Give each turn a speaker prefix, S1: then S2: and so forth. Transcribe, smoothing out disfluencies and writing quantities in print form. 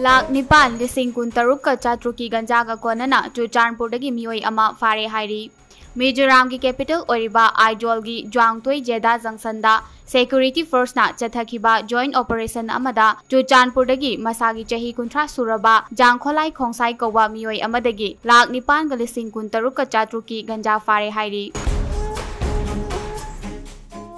S1: लाख निपान लिसिंग कुन तरुक का चात्रुकी गंजा का कोनना चुरचानपुर मियोई अमा फारे हाइरी मिजोराम की कैपिटल ओरिबा आइजोल की ज्वांगतोई जेदा जंक्शन सेक्यूरिटी फोर्स ना चथखिबा जॉइंट ऑपरेशन अमदा चुरचानपुर मसागी चही कुंथ्रा सुरबा जांगखोलाई खोंसाई कौवा मियोई अमदगी लाख निपान का लिसिंग कुन तरुक का चात्रुकी गंजा फारे हाइरी।